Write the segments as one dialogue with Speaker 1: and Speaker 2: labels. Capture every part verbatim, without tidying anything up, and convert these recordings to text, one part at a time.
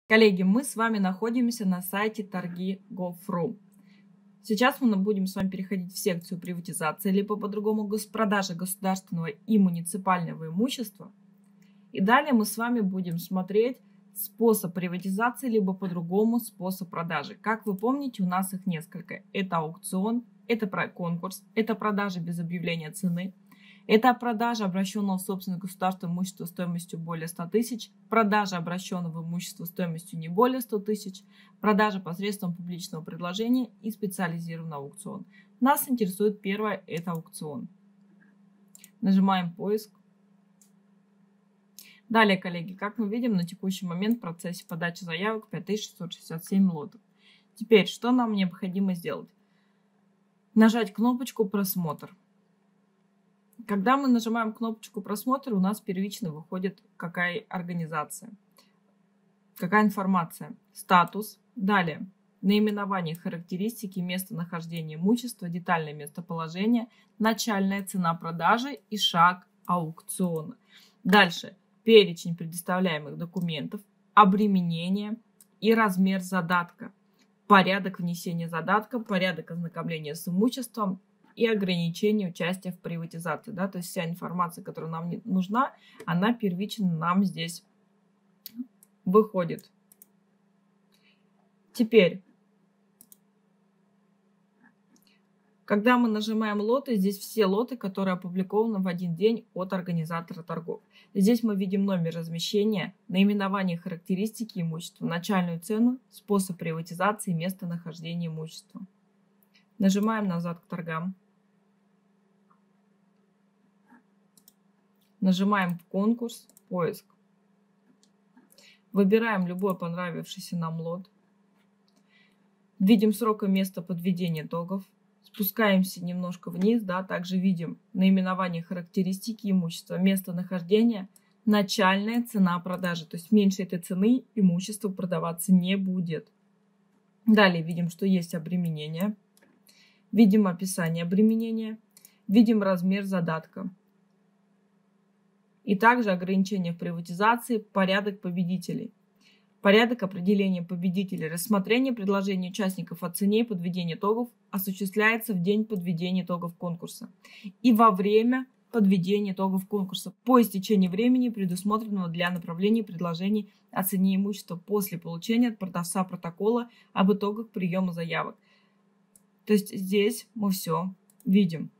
Speaker 1: Коллеги, мы с вами находимся на сайте торги точка гов точка ру. Сейчас мы будем с вами переходить в секцию приватизации, либо по-другому госпродажи государственного и муниципального имущества. И далее мы с вами будем смотреть способ приватизации, либо по-другому способ продажи. Как вы помните, у нас их несколько. Это аукцион, это конкурс, это продажа без объявления цены. Это продажа обращенного в собственность государства имущества стоимостью более ста тысяч, продажа обращенного имущества стоимостью не более ста тысяч, продажа посредством публичного предложения и специализированный аукцион. Нас интересует первое, это аукцион. Нажимаем поиск. Далее, коллеги, как мы видим, на текущий момент в процессе подачи заявок пять тысяч шестьсот шестьдесят семь лотов. Теперь, что нам необходимо сделать? Нажать кнопочку «Просмотр». Когда мы нажимаем кнопочку «Просмотр», у нас первично выходит какая организация, какая информация, статус. Далее наименование, характеристики, местонахождение имущества, детальное местоположение, начальная цена продажи и шаг аукциона. Дальше перечень предоставляемых документов, обременение и размер задатка, порядок внесения задатка, порядок ознакомления с имуществом и ограничение участия в приватизации. Да? То есть вся информация, которая нам не нужна, она первично нам здесь выходит. Теперь, когда мы нажимаем лоты, здесь все лоты, которые опубликованы в один день от организатора торгов. Здесь мы видим номер размещения, наименование, характеристики имущества, начальную цену, способ приватизации, местонахождение имущества. Нажимаем назад к торгам. Нажимаем в конкурс, поиск. Выбираем любой понравившийся нам лот. Видим срок и место подведения итогов. Спускаемся немножко вниз, да, также видим наименование, характеристики имущества, местонахождение, начальная цена продажи. То есть меньше этой цены имущество продаваться не будет. Далее видим, что есть обременение. Видим описание обременения. Видим размер задатка. И также ограничения в приватизации, порядок победителей. Порядок определения победителей. Рассмотрение предложений участников о цене и подведение итогов осуществляется в день подведения итогов конкурса и во время подведения итогов конкурса по истечении времени, предусмотренного для направления предложений о цене имущества после получения от продавца протокола об итогах приема заявок. То есть здесь мы все видим.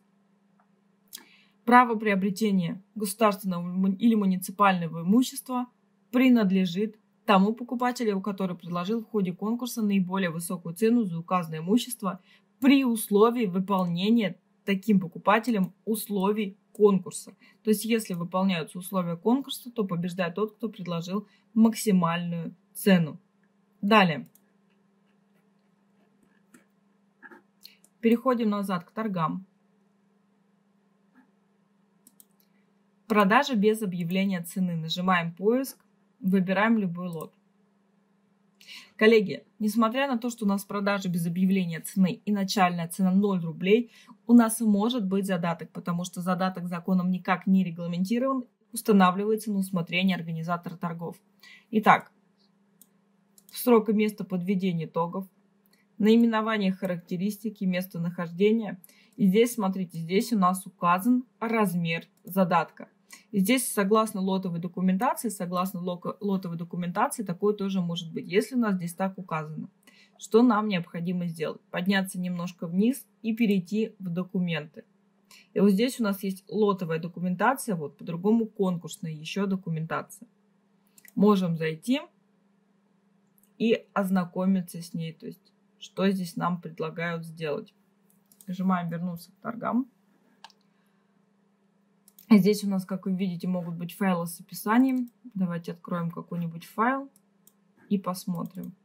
Speaker 1: Право приобретения государственного или муниципального имущества принадлежит тому покупателю, который предложил в ходе конкурса наиболее высокую цену за указанное имущество при условии выполнения таким покупателем условий конкурса. То есть, если выполняются условия конкурса, то побеждает тот, кто предложил максимальную цену. Далее. Переходим назад к торгам. Продажа без объявления цены. Нажимаем поиск, выбираем любой лот. Коллеги, несмотря на то, что у нас продажа без объявления цены и начальная цена ноль рублей, у нас может быть задаток, потому что задаток законом никак не регламентирован, устанавливается на усмотрение организатора торгов. Итак, срок и место подведения итогов, наименование, характеристики, местонахождения. И здесь, смотрите, здесь у нас указан размер задатка. И здесь, согласно лотовой документации, согласно лотовой документации, такое тоже может быть, если у нас здесь так указано. Что нам необходимо сделать? Подняться немножко вниз и перейти в документы. И вот здесь у нас есть лотовая документация, вот по-другому конкурсная еще документация. Можем зайти и ознакомиться с ней, то есть что здесь нам предлагают сделать. Нажимаем «Вернуться к торгам». Здесь у нас, как вы видите, могут быть файлы с описанием. Давайте откроем какой-нибудь файл и посмотрим.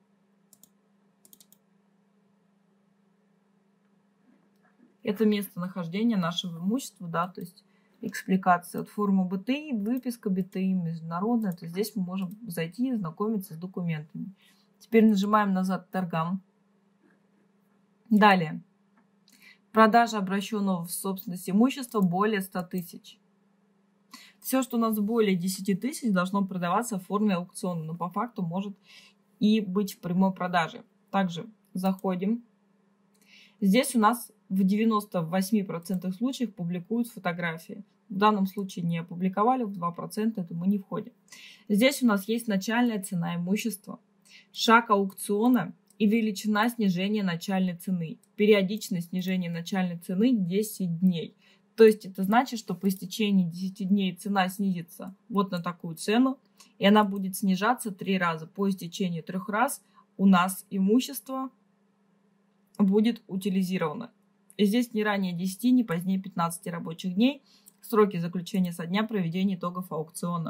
Speaker 1: Это местонахождение нашего имущества, да, то есть экспликация от формы бэ тэ и, выписка бэ тэ и международная. То есть здесь мы можем зайти и знакомиться с документами. Теперь нажимаем назад к торгам. Далее. Продажа обращенного в собственность имущества более ста тысяч. Все, что у нас более десяти тысяч, должно продаваться в форме аукциона, но по факту может и быть в прямой продаже. Также заходим. Здесь у нас в девяноста восьми процентах случаев публикуют фотографии. В данном случае не опубликовали, в два процента это мы не входим. Здесь у нас есть начальная цена имущества, шаг аукциона и величина снижения начальной цены. Периодичность снижения начальной цены десять дней. То есть это значит, что по истечении десяти дней цена снизится вот на такую цену, и она будет снижаться три раза. По истечении трех раз у нас имущество будет утилизировано. И здесь не ранее десяти, не позднее пятнадцати рабочих дней. Сроки заключения со дня проведения итогов аукциона.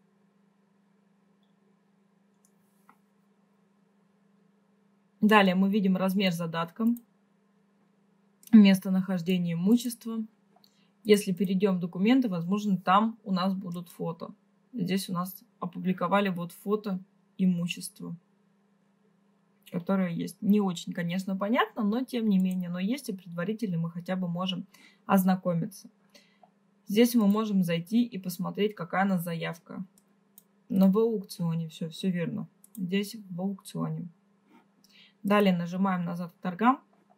Speaker 1: Далее мы видим размер задатка, местонахождение имущества. Если перейдем в документы, возможно, там у нас будут фото. Здесь у нас опубликовали вот фото имущества, которое есть. Не очень, конечно, понятно, но тем не менее, но есть, и предварительно мы хотя бы можем ознакомиться. Здесь мы можем зайти и посмотреть, какая у нас заявка. Но в аукционе, все, все верно. Здесь в аукционе. Далее нажимаем назад к торгам.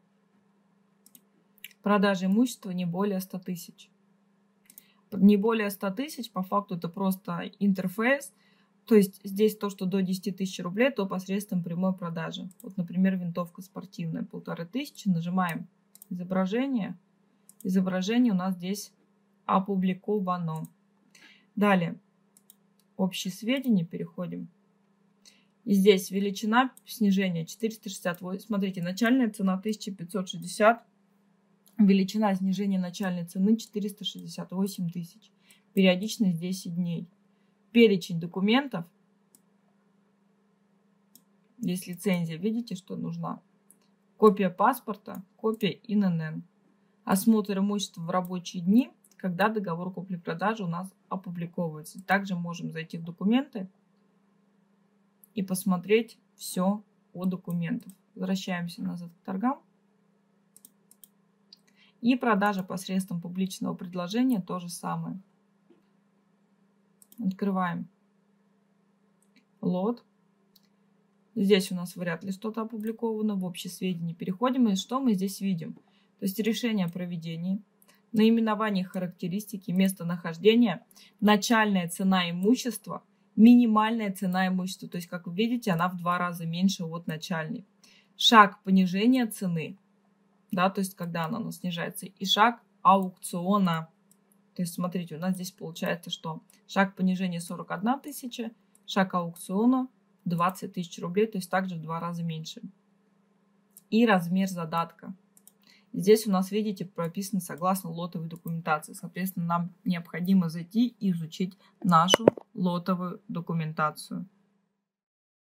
Speaker 1: Продажа имущества не более ста тысяч. Не более ста тысяч, по факту это просто интерфейс. То есть здесь то, что до десяти тысяч рублей, то посредством прямой продажи. Вот, например, винтовка спортивная, полторы тысячи. Нажимаем изображение. Изображение у нас здесь опубликовано. Далее общие сведения, переходим. И здесь величина снижения четыреста шестьдесят восемь. Смотрите, начальная цена тысяча пятьсот шестьдесят. Величина снижения начальной цены четыреста шестьдесят восемь тысяч. Периодичность десять дней. Перечень документов. Здесь лицензия. Видите, что нужна? Копия паспорта, копия эн эн эн. Осмотр имущества в рабочие дни, когда договор купли-продажи у нас опубликовывается. Также можем зайти в документы и посмотреть все о документах. Возвращаемся назад к торгам. И продажа посредством публичного предложения то же самое. Открываем лот. Здесь у нас вряд ли что-то опубликовано. В общие сведения переходим. И что мы здесь видим? То есть решение о проведении, наименование характеристики, местонахождение, начальная цена имущества, минимальная цена имущества. То есть, как вы видите, она в два раза меньше от начальной. Шаг понижения цены. Да, то есть, когда она у нас снижается. И шаг аукциона. То есть, смотрите, у нас здесь получается, что шаг понижения сорок одна тысяча, шаг аукциона двадцать тысяч рублей, то есть также в два раза меньше. И размер задатка. Здесь у нас, видите, прописано согласно лотовой документации. Соответственно, нам необходимо зайти и изучить нашу лотовую документацию.